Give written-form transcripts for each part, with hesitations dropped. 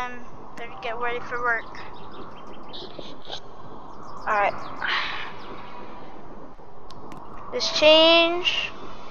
time. Better get ready for work. Alright. This change.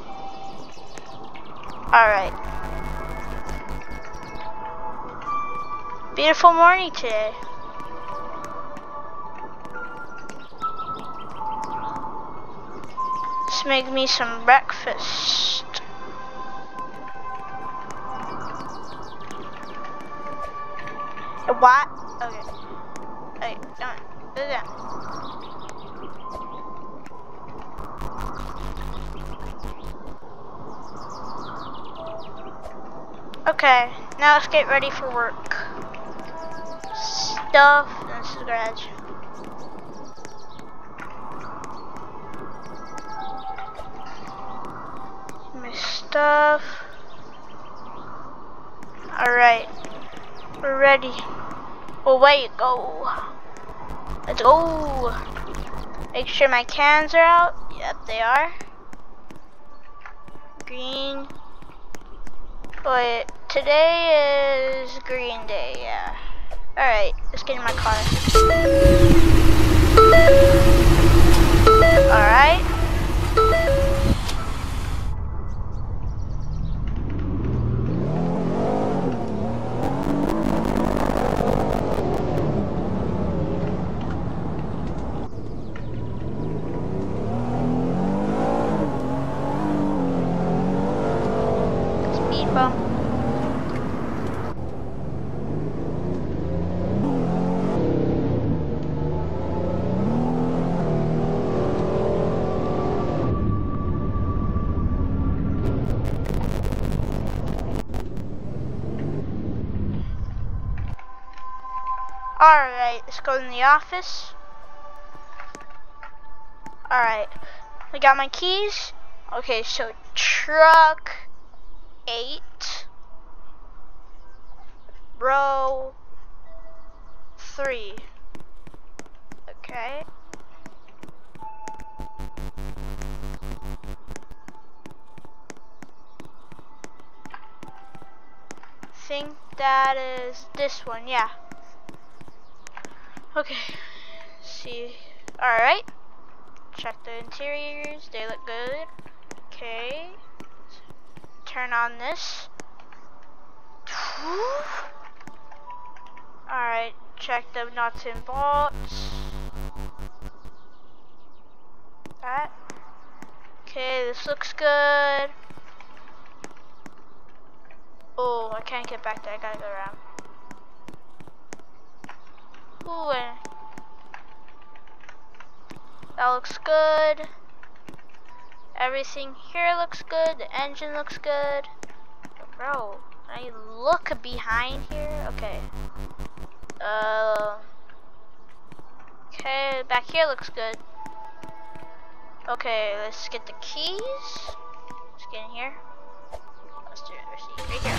Alright. Beautiful morning today. Let's make me some breakfast. What? Okay. Okay, don't do that. Okay, now let's get ready for work. Stuff, this is the garage. My stuff. Alright, we're ready. Away you go. Let's go. Make sure my cans are out. Yep, they are. Green. Wait, today is green day, yeah. Alright, let's get in my car. Alright. Speed bump. Alright, let's go in the office. Alright, we got my keys. Okay, so truck 8, row 3. Okay. Think that is this one, yeah. Okay, see, alright, check the interiors, they look good. Okay, turn on this. Alright, check the nuts and bolts. That. Okay, this looks good. Oh, I can't get back there, I gotta go around. Ooh, that looks good. Everything here looks good. The engine looks good. Bro, can I look behind here? Okay. Okay, back here looks good. Okay, let's get the keys. Let's get in here. Let's do it. Right here.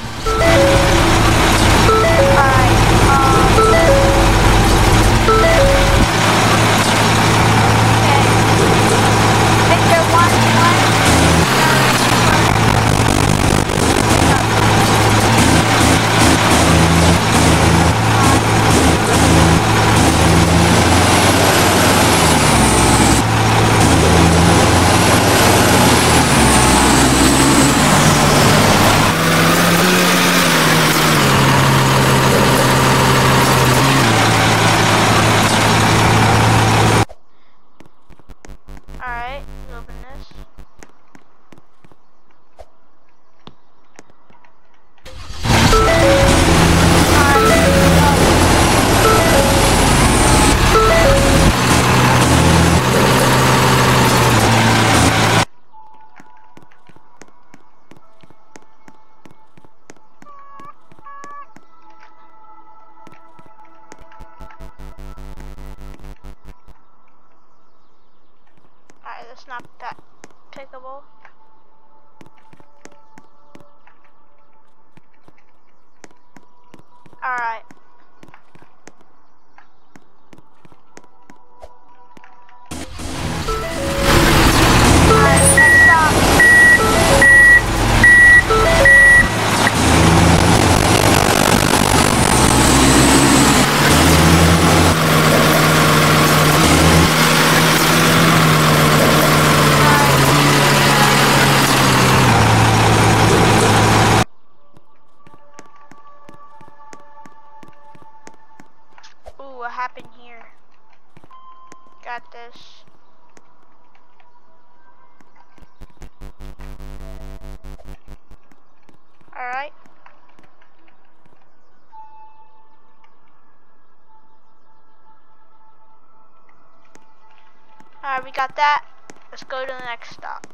That's not that pickable. Alright. we got that. Let's go to the next stop.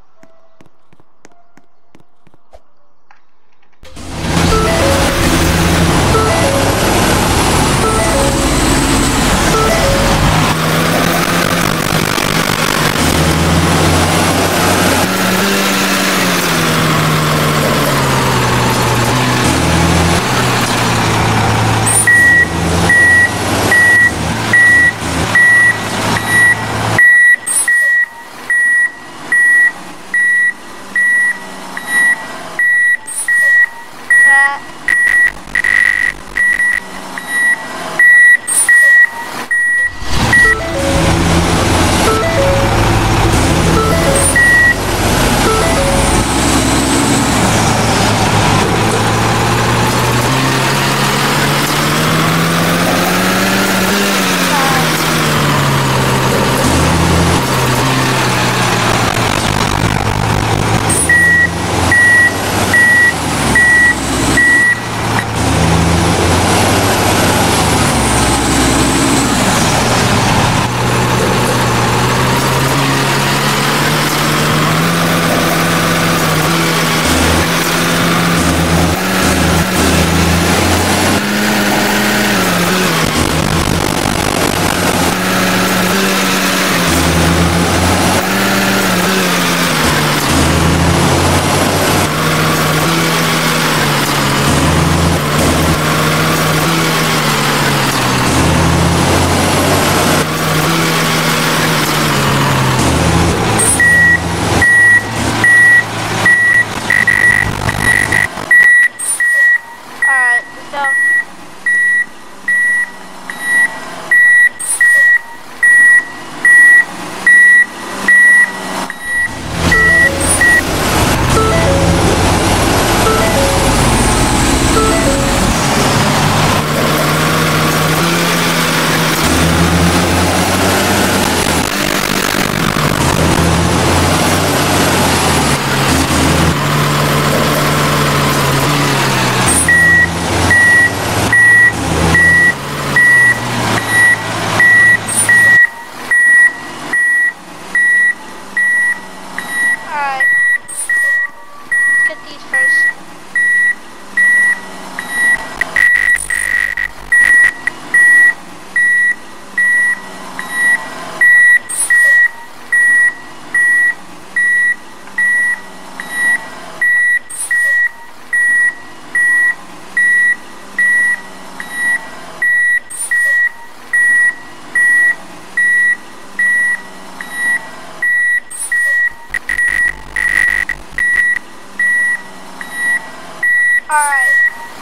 Alright,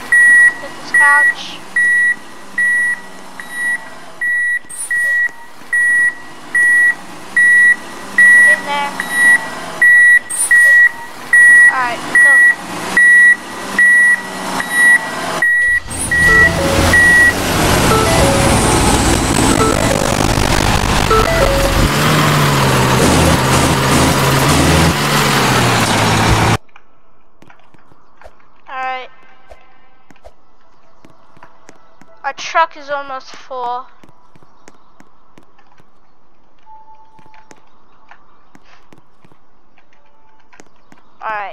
get this couch. In there. Alright, let's go. Alright. Our truck is almost full. Alright.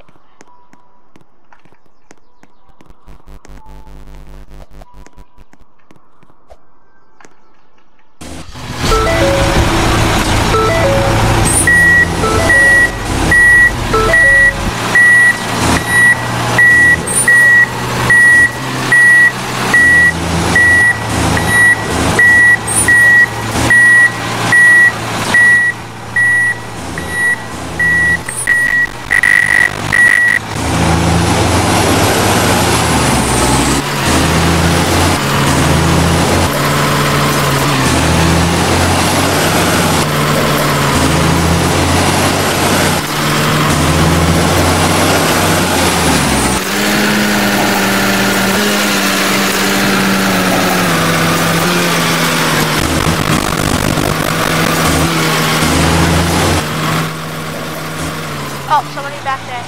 Oh, somebody back there.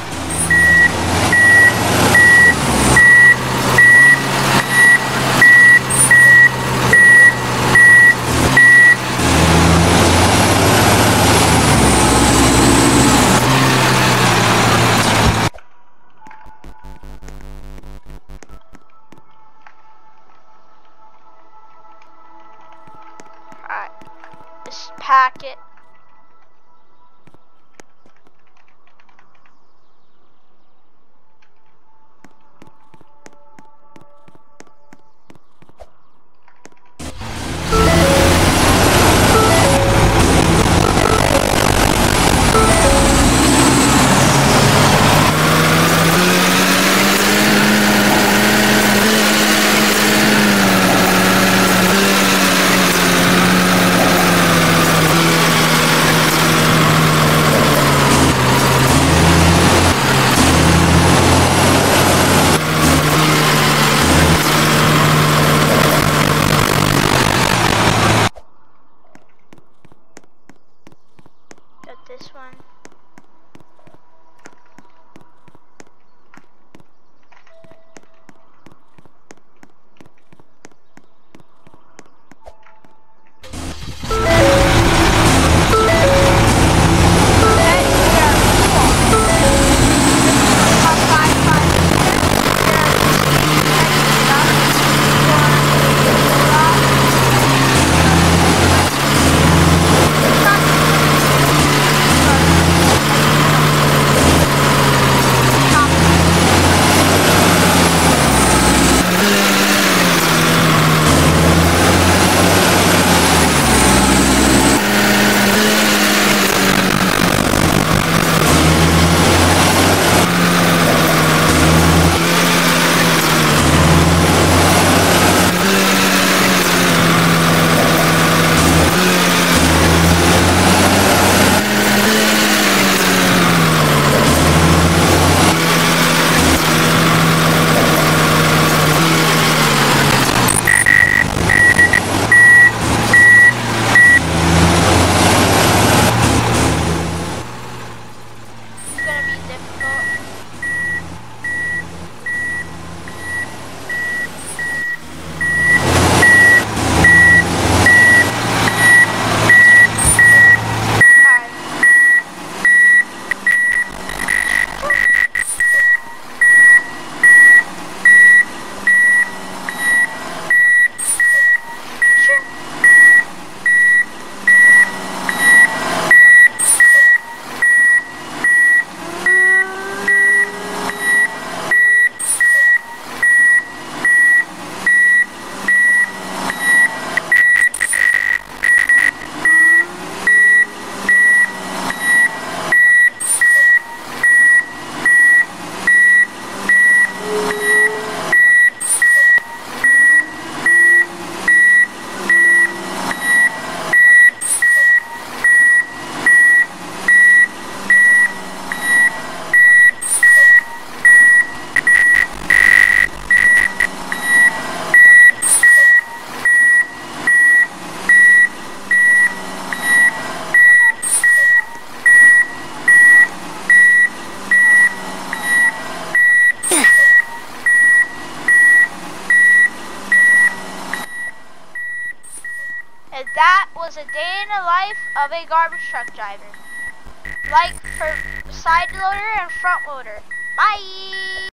And that was a day in the life of a garbage truck driver. Like for side loader and front loader. Bye!